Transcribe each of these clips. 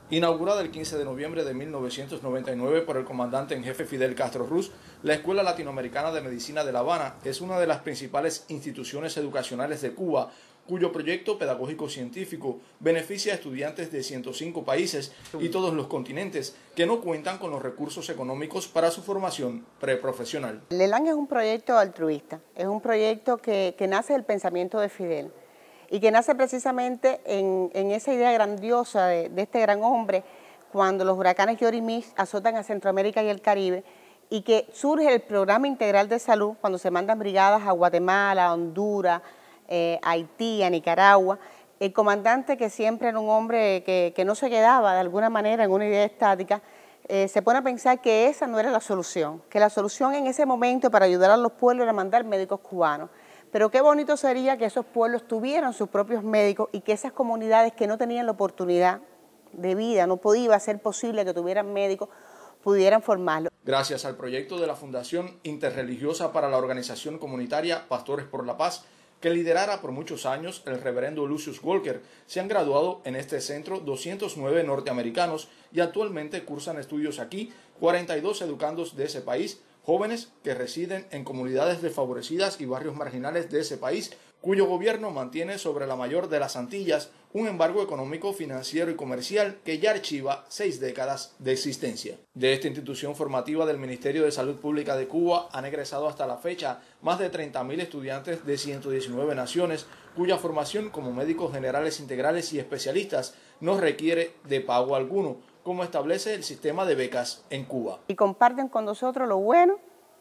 Inaugurada el 15 de noviembre de 1999 por el comandante en jefe Fidel Castro Ruz, la Escuela Latinoamericana de Medicina de La Habana es una de las principales instituciones educacionales de Cuba, cuyo proyecto pedagógico-científico beneficia a estudiantes de 105 países y todos los continentes que no cuentan con los recursos económicos para su formación preprofesional. El ELAN es un proyecto altruista, es un proyecto que nace del pensamiento de Fidel y que nace precisamente en esa idea grandiosa de este gran hombre cuando los huracanes Yori y Mitch azotan a Centroamérica y el Caribe, y que surge el Programa Integral de Salud cuando se mandan brigadas a Guatemala, a Honduras, a Haití, a Nicaragua. El comandante, que siempre era un hombre que no se quedaba de alguna manera en una idea estática, se pone a pensar que esa no era la solución, que la solución en ese momento para ayudar a los pueblos era mandar médicos cubanos. Pero qué bonito sería que esos pueblos tuvieran sus propios médicos y que esas comunidades que no tenían la oportunidad de vida, no podía ser posible que tuvieran médicos, pudieran formarlos. Gracias al proyecto de la Fundación Interreligiosa para la Organización Comunitaria Pastores por la Paz, que liderara por muchos años el reverendo Lucius Walker, se han graduado en este centro 209 norteamericanos y actualmente cursan estudios aquí 42 educandos de ese país, jóvenes que residen en comunidades desfavorecidas y barrios marginales de ese país, cuyo gobierno mantiene sobre la mayor de las Antillas un embargo económico, financiero y comercial que ya archiva 6 décadas de existencia. De esta institución formativa del Ministerio de Salud Pública de Cuba han egresado hasta la fecha más de 30.000 estudiantes de 119 naciones, cuya formación como médicos generales integrales y especialistas no requiere de pago alguno, como establece el sistema de becas en Cuba. Y comparten con nosotros lo bueno,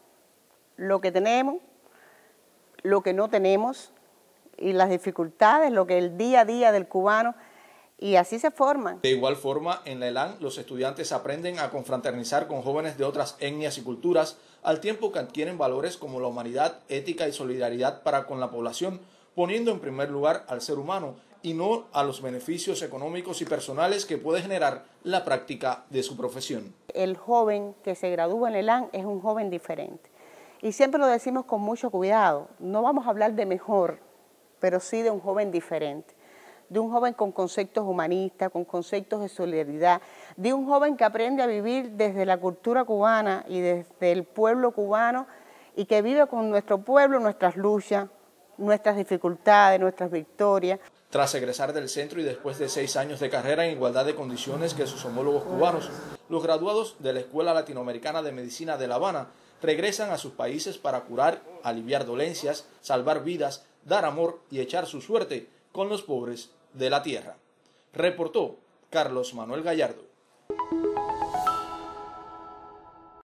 lo que tenemos, lo que no tenemos y las dificultades, lo que el día a día del cubano, y así se forman. De igual forma, en la ELAN los estudiantes aprenden a confraternizar con jóvenes de otras etnias y culturas, al tiempo que adquieren valores como la humanidad, ética y solidaridad para con la población, poniendo en primer lugar al ser humano y no a los beneficios económicos y personales que puede generar la práctica de su profesión. El joven que se gradúa en ELAN es un joven diferente. Y siempre lo decimos con mucho cuidado, no vamos a hablar de mejor, pero sí de un joven diferente, de un joven con conceptos humanistas, con conceptos de solidaridad, de un joven que aprende a vivir desde la cultura cubana y desde el pueblo cubano y que vive con nuestro pueblo nuestras luchas, nuestras dificultades, nuestras victorias. Tras egresar del centro y después de 6 años de carrera en igualdad de condiciones que sus homólogos cubanos, los graduados de la Escuela Latinoamericana de Medicina de La Habana regresan a sus países para curar, aliviar dolencias, salvar vidas, dar amor y echar su suerte con los pobres de la tierra. Reportó Carlos Manuel Gallardo.